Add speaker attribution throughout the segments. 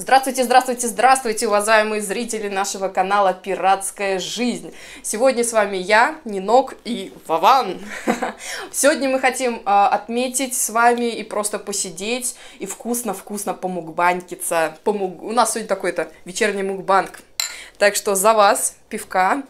Speaker 1: Здравствуйте, здравствуйте, здравствуйте, уважаемые зрители нашего канала «Пиратская жизнь». Сегодня с вами я, Нинок и Вован. Сегодня мы хотим отметить с вами и просто посидеть и вкусно-вкусно помукбанькиться. У нас сегодня такой-то вечерний мукбанк. Так что за вас пивка.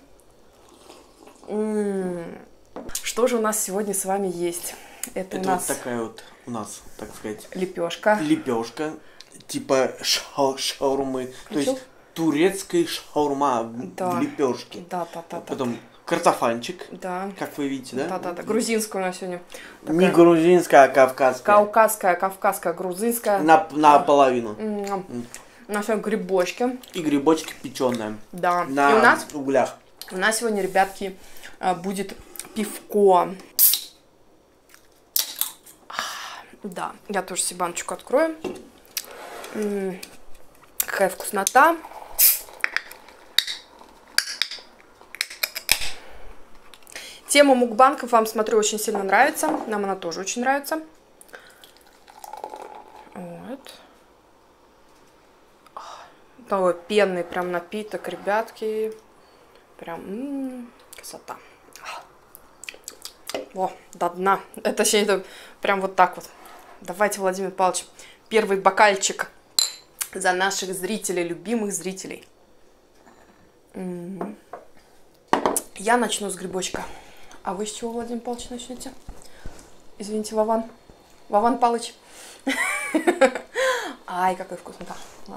Speaker 1: Что же у нас сегодня с вами есть? Это у нас
Speaker 2: вот такая вот у нас, так сказать,
Speaker 1: лепешка.
Speaker 2: Лепешка. Типа шаурмы, то есть турецкая шаурма в лепешке.
Speaker 1: Да.
Speaker 2: Потом картофанчик,
Speaker 1: да.
Speaker 2: Как вы видите, да?
Speaker 1: Да. Грузинская у нас сегодня. Такая...
Speaker 2: Не грузинская, а кавказская.
Speaker 1: Кавказская, грузинская.
Speaker 2: Наполовину.
Speaker 1: У нас сегодня грибочки.
Speaker 2: И грибочки печеные.
Speaker 1: Да.
Speaker 2: На
Speaker 1: и у нас,
Speaker 2: углях.
Speaker 1: У нас сегодня, ребятки, будет пивко. Да, я тоже себе баночку открою. Какая вкуснота. Тема мукбанков вам, смотрю, очень сильно нравится. Нам она тоже очень нравится. Вот. Такой пенный прям напиток, ребятки. Прям красота. О, до дна. Это прям вот так вот. Давайте, Владимир Павлович, первый бокальчик за наших зрителей, любимых зрителей. Я начну с грибочка. А вы с чего, Владимир Павлович, начнете? Извините, Вован. Вован Палыч. Ай, какой вкуснота.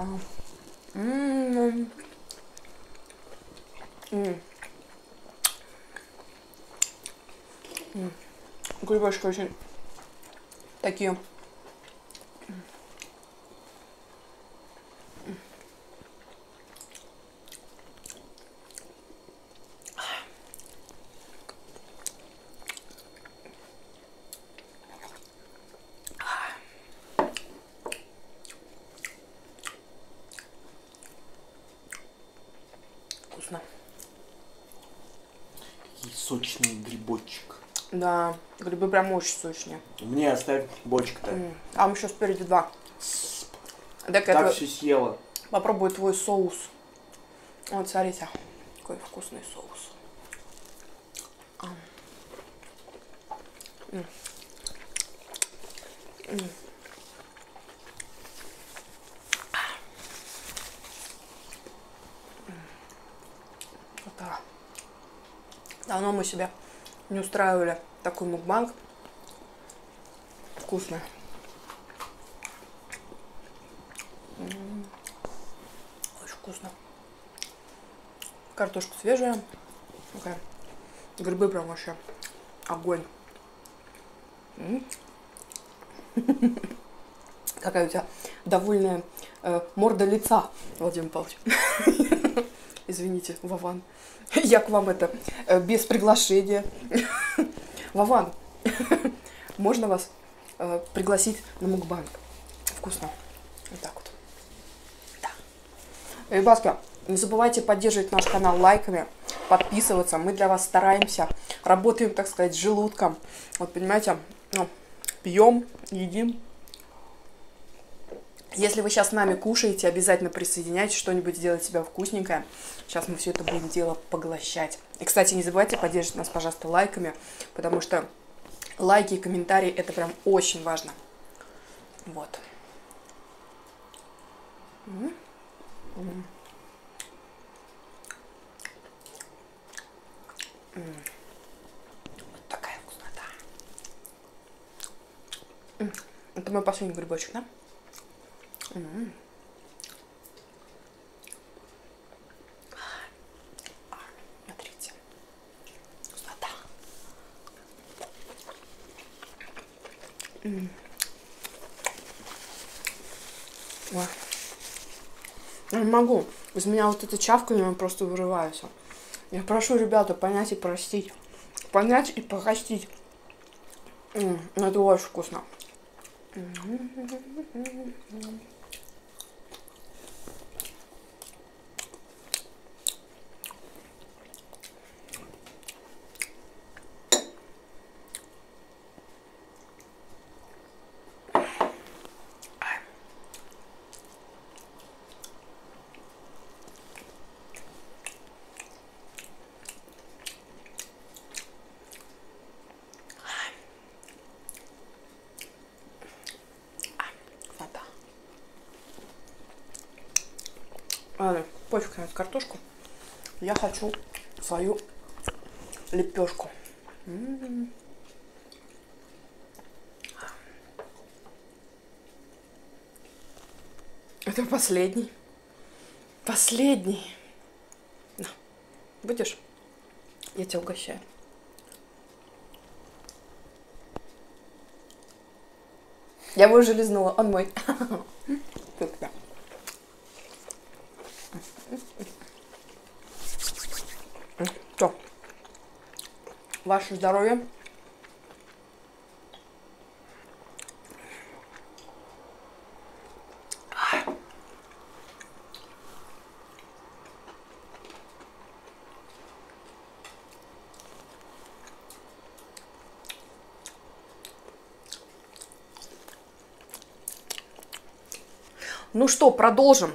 Speaker 1: Грибочки очень такие. Вкусно.
Speaker 2: И сочный грибочек.
Speaker 1: Да, грибы прям очень сочные.
Speaker 2: Мне оставь грибочек-то.
Speaker 1: А мы еще спереди два.
Speaker 2: Так все съела.
Speaker 1: Попробую твой соус. Вот, смотрите, какой вкусный соус. Да. Давно мы себе не устраивали такой мукбанк. Вкусно. Очень вкусно. Картошка свежая. Такая. Грибы прям вообще огонь. Какая у тебя довольная морда лица, Владимир Павлович. Извините, Вован. Я к вам без приглашения. Вован, можно вас пригласить на мукбанк? Вкусно. Вот так вот. Да. Ребятки, не забывайте поддерживать наш канал лайками, подписываться. Мы для вас стараемся. Работаем, так сказать, с желудком. Вот, понимаете, пьем, едим. Если вы сейчас с нами кушаете, обязательно присоединяйтесь, что-нибудь сделать себе вкусненькое. Сейчас мы все это будем дело поглощать. И, кстати, не забывайте поддерживать нас, пожалуйста, лайками, потому что лайки и комментарии — это прям очень важно. Вот. Вот такая вкуснота. Это мой последний грибочек, да? Смотрите. Вкуснота. Ой. Я не могу. Из меня вот это чавканье просто вырывается. Я прошу, ребята, понять и простить. Понять и простить. Это очень вкусно. Ладно, пофиг на эту картошку. Я хочу свою лепешку. Это последний. Последний. На, будешь? Я тебя угощаю. Я его уже лизнула, он мой. Что? Ваше здоровье. Ну что, продолжим.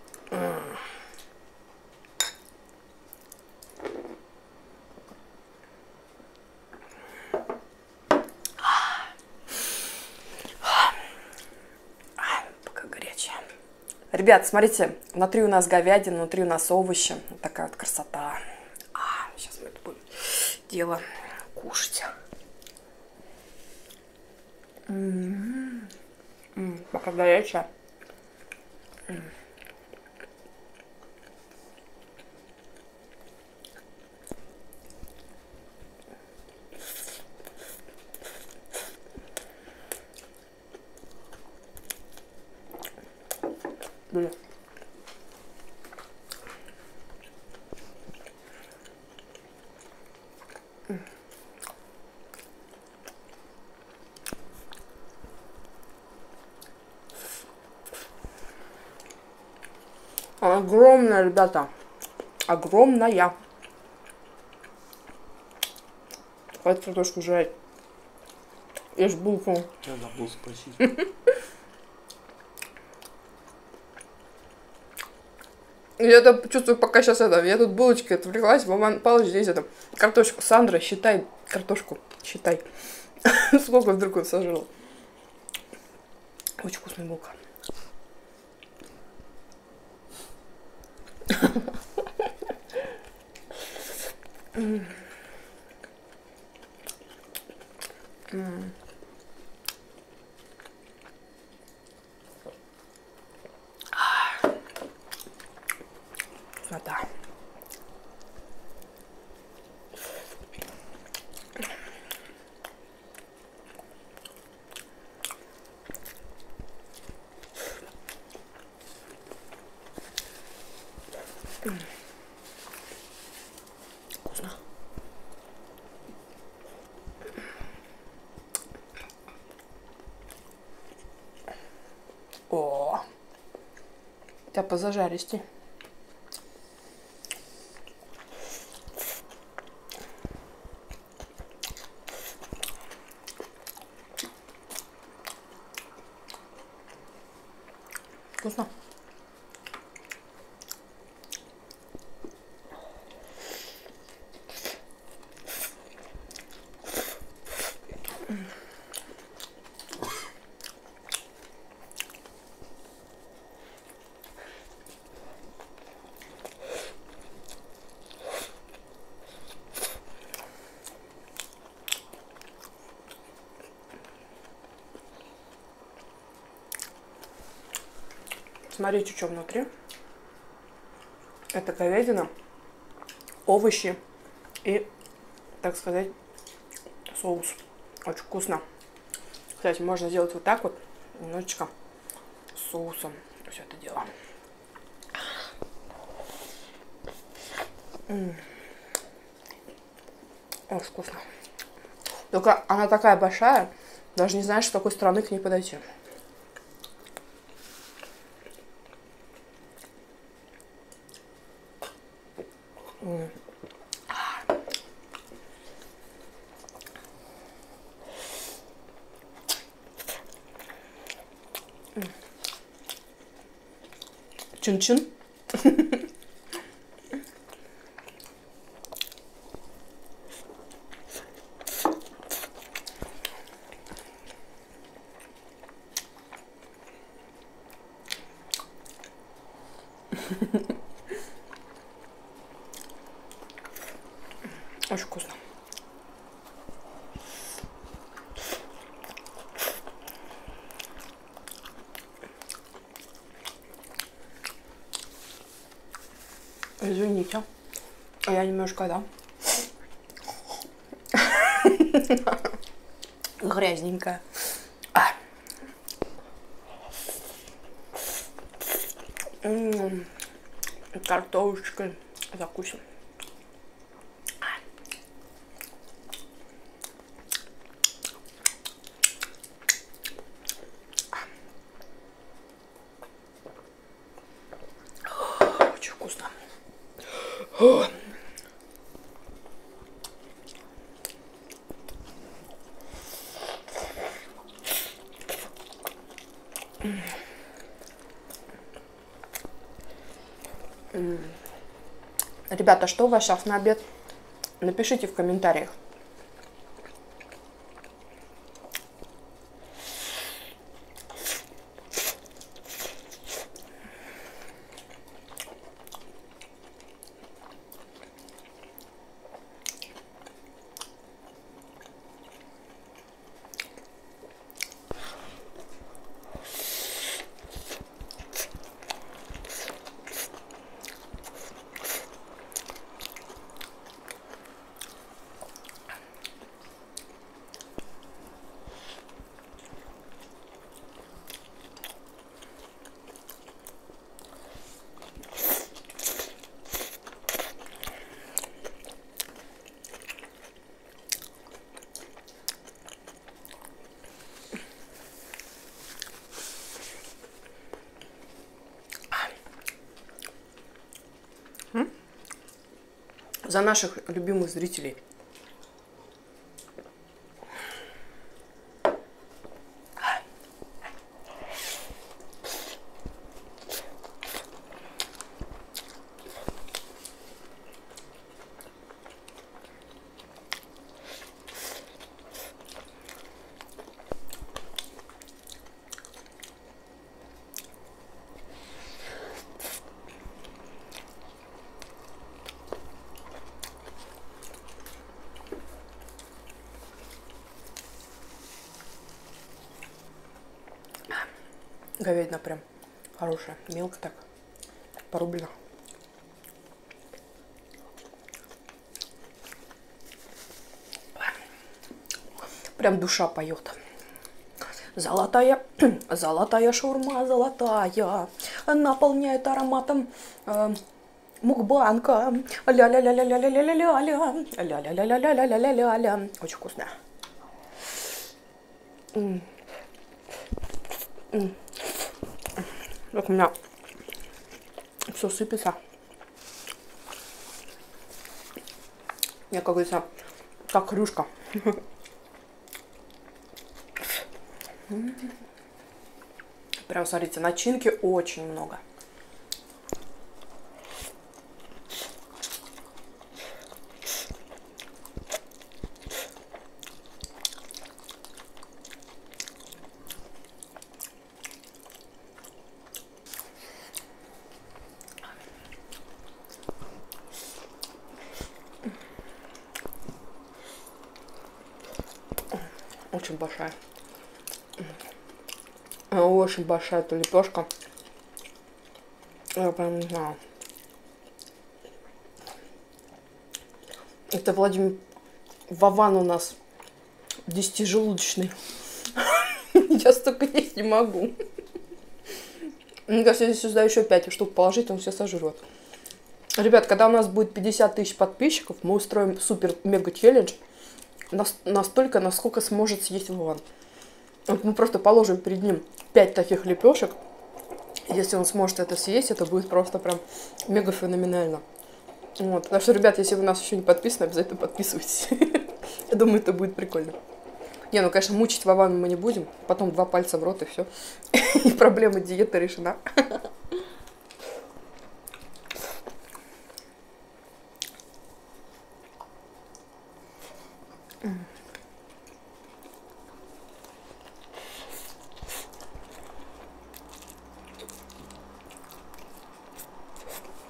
Speaker 1: Пока горячая. Ребят, смотрите, внутри у нас говядина, внутри у нас овощи. Вот такая вот красота. Сейчас мы это будем дело кушать. Пока горячая. Блин. Огромная, ребята. Огромная. Хватит картошку жрать. Ешь булку.
Speaker 2: Я забыл спросить.
Speaker 1: Я это чувствую, пока сейчас я тут булочкой отвлеклась, Вован Павлович здесь картошку. Сандра, считай картошку, считай. Сколько вдруг он сожрал. Очень вкусная булка. Да. Вкусно. О, тебя позажаристи. Вкусно. Смотрите, что внутри. Это говядина, овощи и, так сказать, соус. Очень вкусно. Кстати, можно сделать вот так вот, немножечко с соусом все это дело. Очень вкусно. Только она такая большая, даже не знаешь, с какой стороны к ней подойти. Чин-чин. Очень вкусно. Извините, я немножко, да, грязненькая. Картошечкой закусим. Очень вкусно. Ребята, что у вас сейчас на обед? Напишите в комментариях. За наших любимых зрителей. Говядина прям хорошая, мелко так, порублена. Прям душа поет. Золотая, золотая шаурма, золотая, наполняет ароматом мукбанка. Ля-ля-ля-ля-ля-ля-ля-ля-ля-ля, ля-ля-ля-ля-ля-ля-ля-ля. Очень вкусно. Так у меня все сыпется. Я, как говорится, как крюшка. Прям, смотрите, начинки очень много. Очень большая. Очень большая эта лепешка. Я прям не знаю. Это Владимир Вован у нас 10-желудочный. Я столько есть не могу. Мне кажется, если сюда еще 5 штук положить, он все сожрет. Ребят, когда у нас будет 50 тысяч подписчиков, мы устроим супер-мега-челлендж. Настолько, насколько сможет съесть Вован. Вот мы просто положим перед ним 5 таких лепешек. Если он сможет это съесть, это будет просто прям мега феноменально. Вот. Так что, ребят, если вы у нас еще не подписаны, обязательно подписывайтесь. Я думаю, это будет прикольно. Не, ну, конечно, мучить Вовану мы не будем. Потом 2 пальца в рот и все. И проблема диеты решена.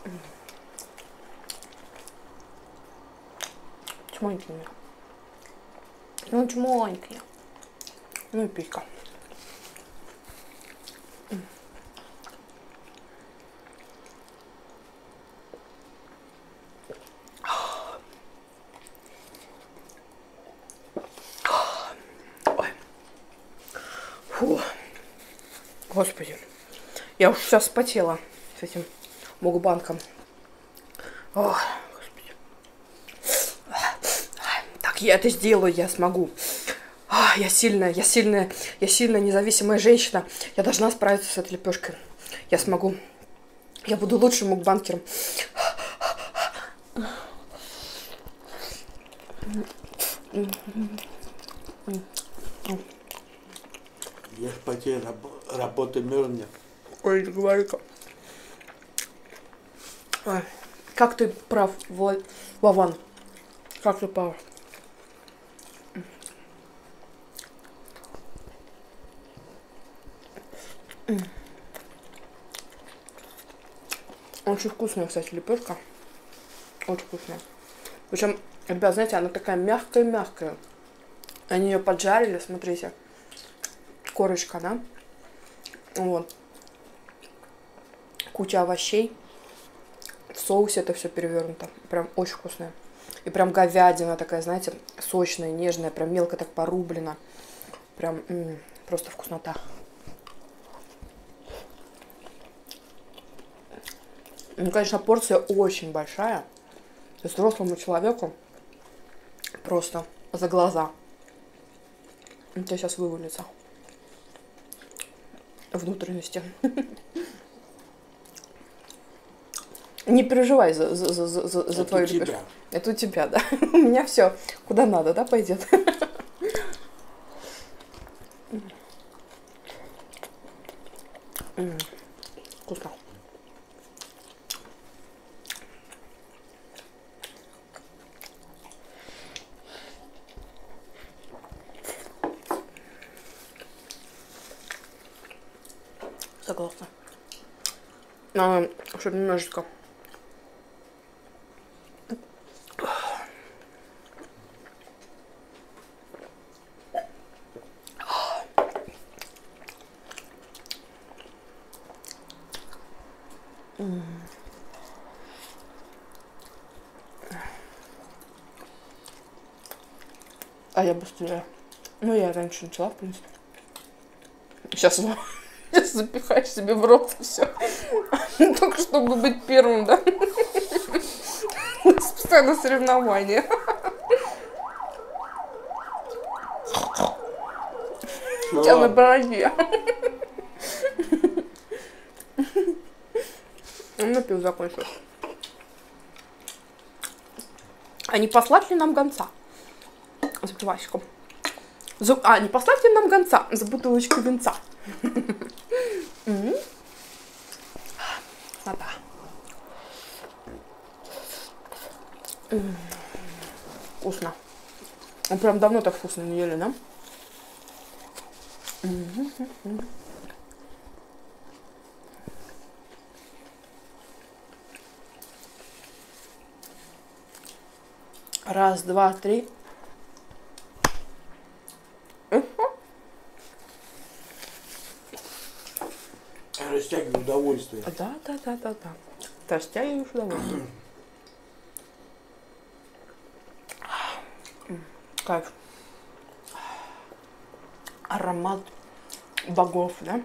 Speaker 1: Чмонький меня. Ну, чмонький. Ну и писька. Фу. Господи. Я уж сейчас вспотела с этим мукбанком. Ох, господи. Так, я это сделаю, я смогу. Я сильная независимая женщина. Я должна справиться с этой лепешкой. Я смогу. Я буду лучшим мукбанкером.
Speaker 2: Ешь потей, работа мерзнет.
Speaker 1: Ой, говори-ка. Как ты прав, Вован. Как ты прав. Очень вкусная, кстати, лепешка. Очень вкусная. Причем, ребят, знаете, она такая мягкая-мягкая. Они ее поджарили, смотрите. Корочка, да? Вот. Куча овощей. В соусе это все перевернуто. Прям очень вкусная. И прям говядина такая, знаете, сочная, нежная. Прям мелко так порублена. Прям просто вкуснота. Ну, конечно, порция очень большая. То есть взрослому человеку просто за глаза. Это сейчас вывалится. Внутренности. Не переживай за твою лепешку. Это у тебя, да. У меня все куда надо, да, пойдет. Вкусно. Согласна. Чтобы немножечко. А я быстрее. Ну, я раньше начала, в принципе. Сейчас запихаешь себе в рот и все. Только чтобы быть первым, да? Постоянно соревнования. У тебя на бороде. Напил закончился. А не послать ли нам гонца? За пивасиком. Не послать ли нам гонца за бутылочкой винца? Красота. Вкусно. Он прям давно так вкусно не ели, да? Раз, два, три.
Speaker 2: Растягиваю удовольствие.
Speaker 1: Да. Растягиваешь удовольствие. Кайф. Аромат богов, да?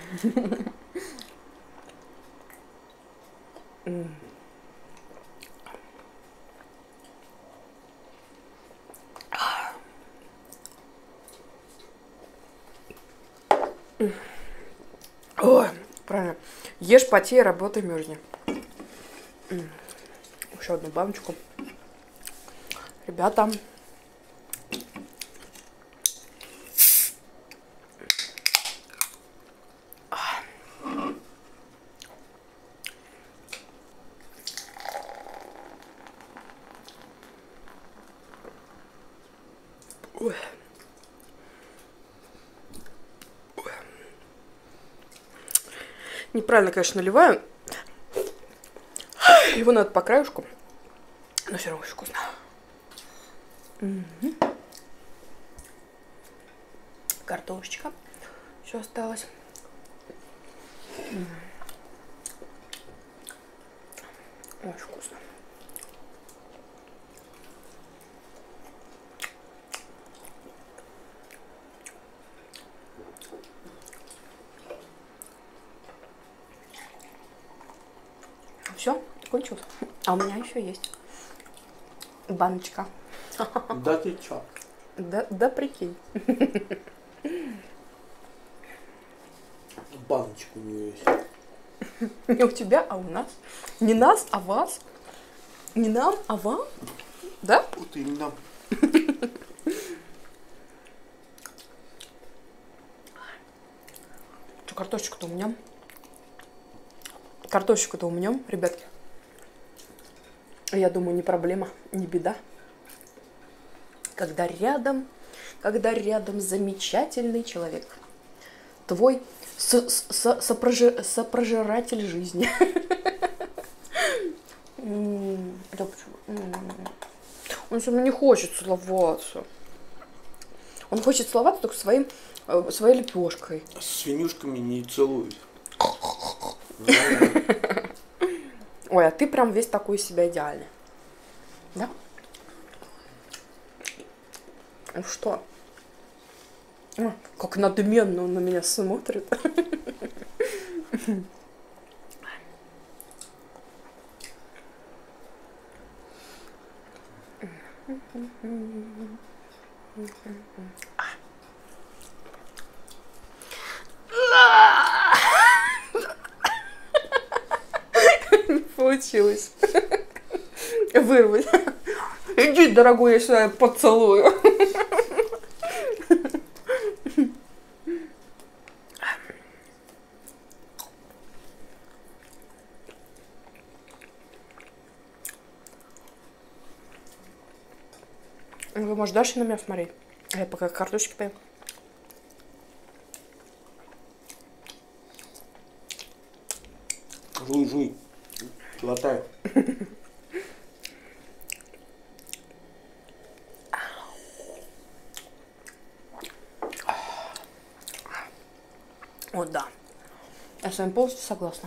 Speaker 1: Ой, правильно. Ешь, потей, работай, мерзни. Еще одну баночку. Ребята. Ой. Неправильно, конечно, наливаю. Его надо по краешку, но все равно очень вкусно. Картошечка еще осталось. Очень вкусно. Все, кончилось. А у меня еще есть баночка.
Speaker 2: Да ты чё?
Speaker 1: Да прикинь.
Speaker 2: Баночка у нее есть.
Speaker 1: Не у тебя, а у нас. Не нас, а вас. Не нам, а вам. Да?
Speaker 2: Вот именно.
Speaker 1: Что, картошечку-то у меня? Картошечку-то у меня, ребятки. Я думаю, не проблема, не беда. Когда рядом замечательный человек. Твой сопрожиратель жизни. Он со мной не хочет целоваться. Он хочет целоваться только своей лепешкой.
Speaker 2: С свинюшками не целуют.
Speaker 1: Ой, а ты прям весь такой из себя идеальный. Да? Ну что? Как надменно он на меня смотрит. Не получилось вырвать. Иди, дорогой, я сюда поцелую. Вы, может, дальше на меня смотреть? А я пока картошечки поем.
Speaker 2: Жуй, жуй. Глотай.
Speaker 1: Вот да. Я с вами полностью согласна.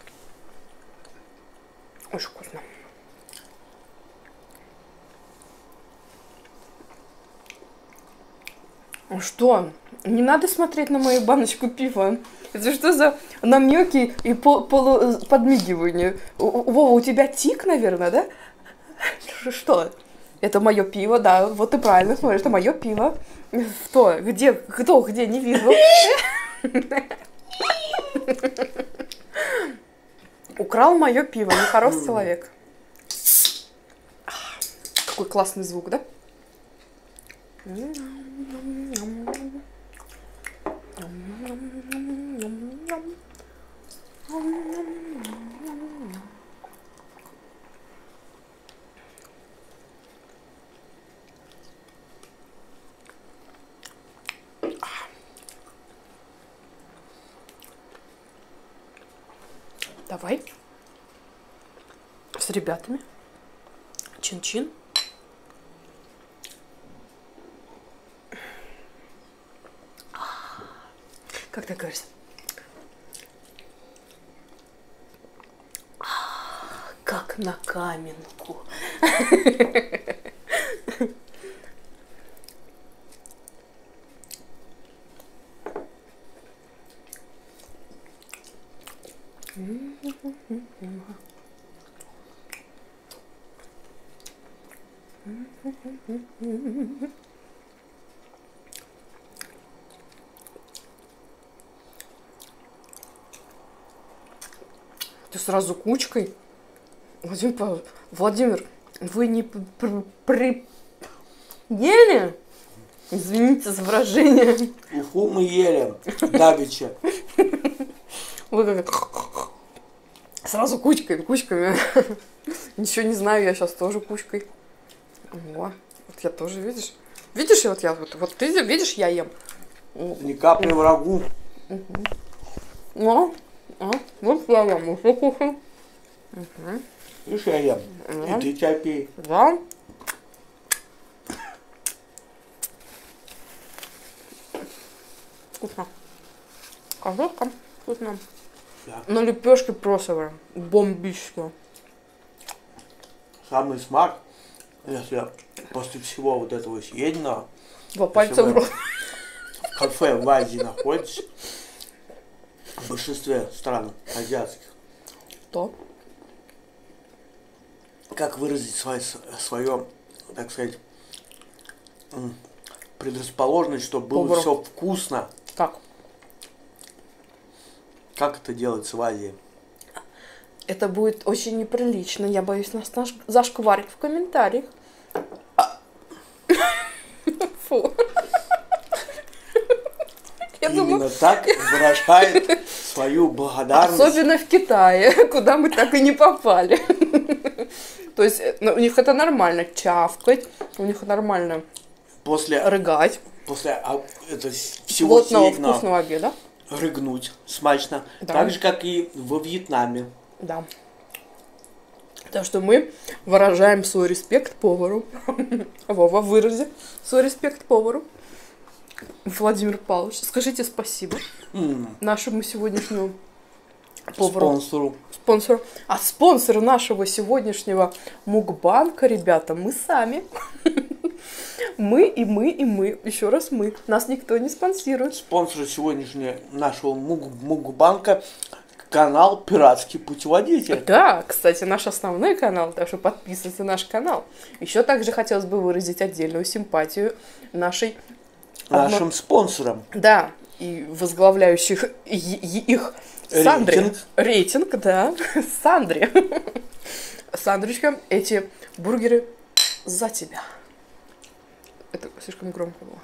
Speaker 1: Очень вкусно. Что? Не надо смотреть на мою баночку пива. Это что за намеки и полуподмигивания? Вова, у тебя тик, наверное, да? Что? Это мое пиво, да. Вот ты правильно смотришь, это мое пиво. Что? Где? Кто? Где? Не вижу. Украл мое пиво, нехороший человек. Какой классный звук, да? Давай с ребятами. Чин-чин. Как так говорится? Как на каменку. Ты сразу кучкой. Владимир, вы не ели? Извините за выражение.
Speaker 2: Уфу мы ели давеча.
Speaker 1: Вы как сразу кучками. Ничего не знаю, я сейчас тоже кучкой. О, вот я тоже, видишь? Видишь, вот я вот ты видишь, я ем.
Speaker 2: Ни капли врагу.
Speaker 1: Вот я ем, уже кушаю.
Speaker 2: Видишь, я ем. И ты чай пей.
Speaker 1: Да. Вкусно. Картошка вкусно.
Speaker 2: Да.
Speaker 1: Но лепешки просто бомбические.
Speaker 2: Самый смак, если после всего вот этого съеденного,
Speaker 1: Два пальца в рот.
Speaker 2: в кафе в Азии находишься, в большинстве стран азиатских,
Speaker 1: То.
Speaker 2: как выразить свое, так сказать, предрасположенность, чтобы было
Speaker 1: Повару.
Speaker 2: все вкусно.
Speaker 1: Как?
Speaker 2: Как это делается в Азии?
Speaker 1: Это будет очень неприлично. Я боюсь, нас зашкварит в комментариях. Фу. Я
Speaker 2: Именно
Speaker 1: думаю,
Speaker 2: так выражает свою благодарность.
Speaker 1: особенно в Китае, куда мы так и не попали. То есть у них это нормально чавкать, у них нормально
Speaker 2: После
Speaker 1: рыгать.
Speaker 2: это всего
Speaker 1: Плотного
Speaker 2: съеденного
Speaker 1: вкусного обеда.
Speaker 2: рыгнуть смачно.
Speaker 1: Да.
Speaker 2: Так же, как и во Вьетнаме.
Speaker 1: Да. Так что мы выражаем свой респект повару. Вова, вырази свой респект повару. Владимир Павлович, скажите спасибо нашему сегодняшнему повару.
Speaker 2: Спонсору.
Speaker 1: Спонсору. А спонсор нашего сегодняшнего мукбанка, ребята, мы сами. Мы. Еще раз мы. Нас никто не спонсирует.
Speaker 2: Спонсор сегодняшнего нашего мукбанка канал «Пиратский путеводитель».
Speaker 1: Да, кстати, наш основной канал, так что подписывайтесь на наш канал. Еще также хотелось бы выразить отдельную симпатию
Speaker 2: Нашим спонсорам.
Speaker 1: Да, и возглавляющих их Сандре. Рейтинг, да. Сандре. Сандрочка, эти бургеры за тебя. Это слишком громко было.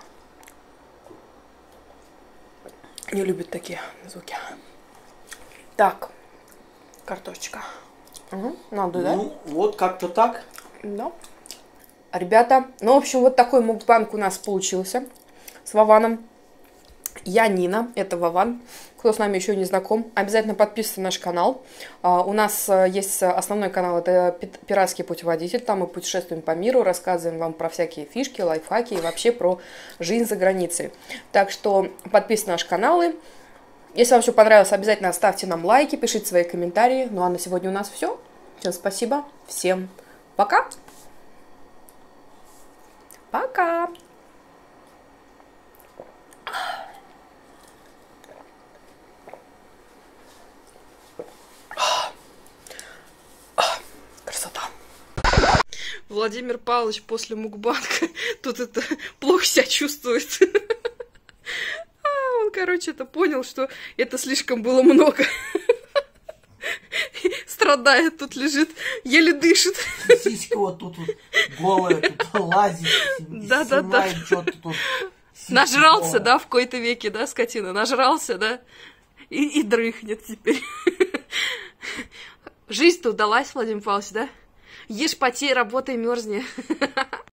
Speaker 1: Не любят такие звуки. Так, картошечка. Угу, надо, да?
Speaker 2: Ну, вот как-то так.
Speaker 1: Да. Ребята, ну, в общем, вот такой мукбанк у нас получился с Вованом. Я Нина, это Вован. Кто с нами еще не знаком, обязательно подписывайтесь на наш канал. У нас есть основной канал, это «Пиратский путеводитель». Там мы путешествуем по миру, рассказываем вам про всякие фишки, лайфхаки и вообще про жизнь за границей. Так что подписывайтесь на наши каналы. Если вам все понравилось, обязательно ставьте нам лайки, пишите свои комментарии. Ну а на сегодня у нас все. Всем спасибо. Всем пока. Пока. Красота. Владимир Павлович после мукбанка тут это плохо себя чувствует. Он, короче, это понял, что это слишком было много. Страдает, тут лежит, еле дышит.
Speaker 2: Сиська вот тут вот голая, тут лазит.
Speaker 1: Да.
Speaker 2: Что-то тут.
Speaker 1: Нажрался, да, в кои-то веке, да, скотина? Нажрался, да? И дрыхнет теперь. Жизнь-то удалась, Владимир Павлович, да? Ешь, потей, работай, мерзни.